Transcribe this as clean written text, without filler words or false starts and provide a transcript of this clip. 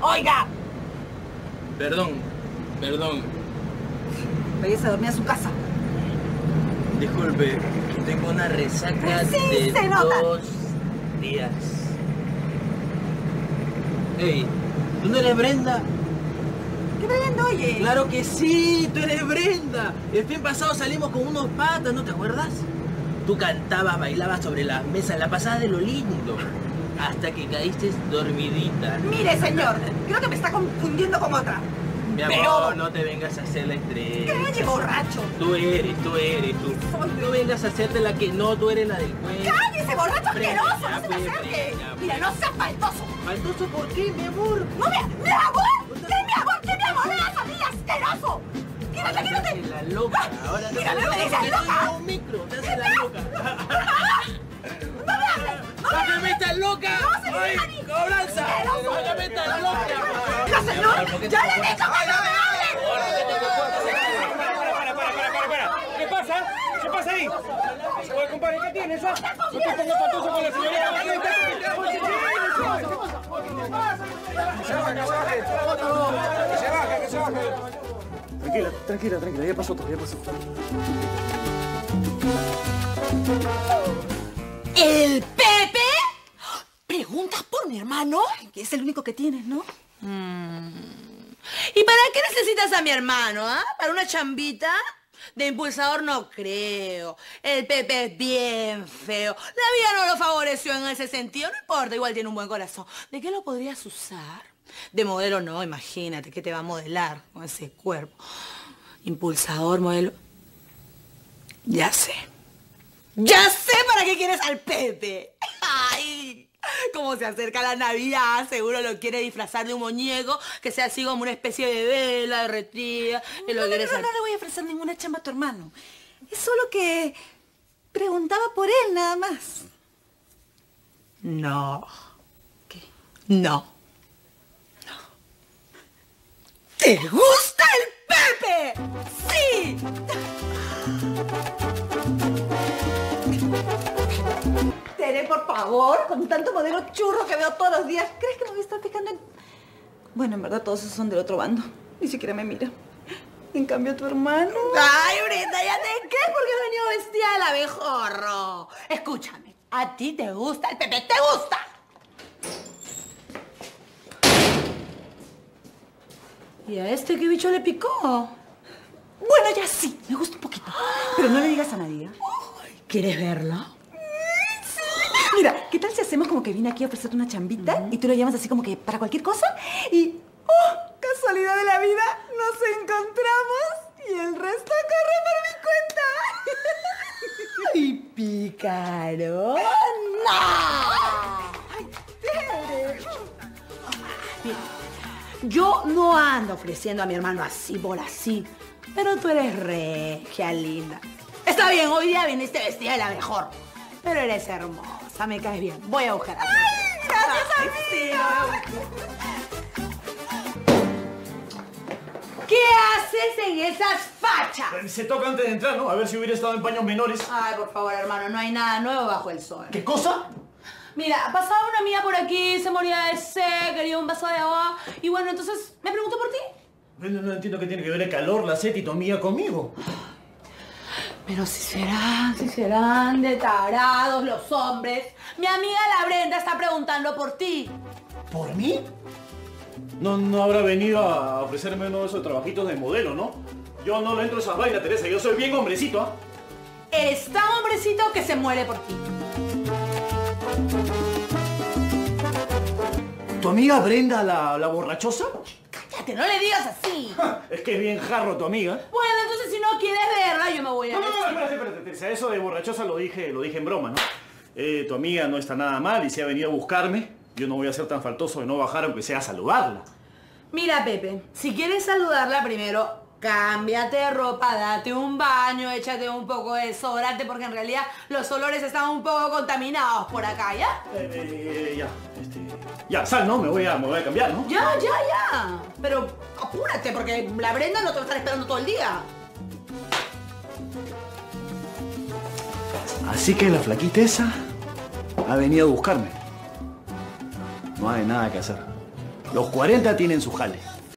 ¡Oiga! Perdón. Váyase a dormir a su casa. Disculpe, tengo una resaca Sí, de se nota. 2 días. Ey, ¿tú no eres Brenda? ¿Qué Brenda, oye? ¡Claro que sí! ¡Tú eres Brenda! El fin pasado salimos con unos patas, ¿no te acuerdas? Tú cantabas, bailabas sobre las mesas, la pasada de lo lindo. Hasta que caíste dormidita. Mire, señor, creo que me está confundiendo con otra. Mi amor, no te vengas a hacer la estrella. ¡Calle, borracho! Tú eres. No vengas a hacerte la que no, tú eres la del cuento. ¡Cállese, borracho asqueroso! ¡No se me Brenda, acerque! Brenda. Mira, no seas faltoso. ¿Faltoso por qué, mi amor? ¡No, mi amor! ¿Qué mi amor? ¿Qué mi amor? ¡Me vas a mí, asqueroso! ¡Quítate, Te quítate! haces la loca. Ahora te Mira, haces no me digas que loca. te un micro, te haces la loca. ¡No me hables! ¡La que me estás loca! ¡No se me ¡Ay, diga ni- cobranza! ¡Asqueroso! ¡La que me estás loca! ¡No, señor! ¡Ya le he dicho que no me hable! Para. ¿Qué pasa? ¿Qué pasa ahí? Oye, compadre, ¿qué tienes? No te pongas patoso con la señora. Que se baje. Tranquila, ya pasó todo. ¿El Pepe? ¿Preguntas por mi hermano? Que es el único que tienes, ¿no? ¿Y para qué necesitas a mi hermano, ah? ¿Para una chambita? De impulsador no creo. El Pepe es bien feo. La vida no lo favoreció en ese sentido. No importa, igual tiene un buen corazón. ¿De qué lo podrías usar? De modelo no, imagínate, ¿qué te va a modelar con ese cuerpo? Impulsador, modelo... Ya sé. ¡Ya sé para qué quieres al Pepe! ¡Ay! Como se acerca la Navidad, seguro lo quiere disfrazar de un muñeco que sea así como una especie de vela derretida. Y lo No quieres le voy a ofrecer ninguna chamba a tu hermano. Es solo que preguntaba por él, nada más. No. ¿Qué? No. ¿Te gusta el Pepe? ¡Sí! Tere, por favor, con tanto modelo churro que veo todos los días, ¿crees que me voy a estar fijando en...? Bueno, en verdad todos esos son del otro bando. Ni siquiera me mira. En cambio, tu hermano... Ay, Brenda, ¿ya te crees porque he venido vestida de abejorro? Escúchame, ¿a ti te gusta el Pepe? ¿Te gusta? ¿Y a este qué bicho le picó? Bueno, ya sí, me gusta un poquito. Pero no le digas a nadie. ¿Quieres verlo? Mira, ¿qué tal si hacemos como que vine aquí a ofrecerte una chambita y tú lo llamas así como que para cualquier cosa? Y, ¡oh, casualidad de la vida! Nos encontramos y el resto corre por mi cuenta. ¡Y pícaro! ¡Ay, Tere! Mira, yo no ando ofreciendo a mi hermano así por así, pero tú eres regia, linda. Está bien, hoy día viniste vestida de la mejor, pero eres hermosa, me caes bien. Voy a buscar a ti. ¡Ay, gracias, amiga! ¿Qué haces en esas fachas? Se toca antes de entrar, ¿no? A ver si hubiera estado en paños menores. Ay, por favor, hermano, no hay nada nuevo bajo el sol. ¿Qué cosa? Mira, pasaba una amiga por aquí, se moría de sed, quería un vaso de agua, y bueno, entonces me preguntó por ti. No entiendo qué tiene que ver el calor, la sed y tu amiga conmigo. Pero si serán de tarados los hombres. Mi amiga la Brenda está preguntando por ti. ¿Por mí? No habrá venido a ofrecerme uno de esos trabajitos de modelo, ¿no? Yo no le entro a esas vainas, Teresa. Yo soy bien hombrecito, ¿ah? Eres tan hombrecito que se muere por ti. ¿Tu amiga Brenda, la borrachosa? Cállate, no le digas así. Es que es bien jarro tu amiga. Bueno, entonces si no quieres verla, yo me voy a... No, espérate, Teresa. Eso de borrachosa lo dije en broma, ¿no? Tu amiga no está nada mal y si ha venido a buscarme, yo no voy a ser tan faltoso de no bajar aunque sea a saludarla. Mira, Pepe, si quieres saludarla primero, cámbiate de ropa, date un baño, échate un poco de desodorante, porque en realidad los olores están un poco contaminados por acá, ¿ya? Ya, sal, ¿no? Me voy a cambiar, ¿no? Ya. Pero apúrate, porque la Brenda no te va a estar esperando todo el día. Así que la flaquita esa ha venido a buscarme. No hay nada que hacer. Los 40 tienen su jale.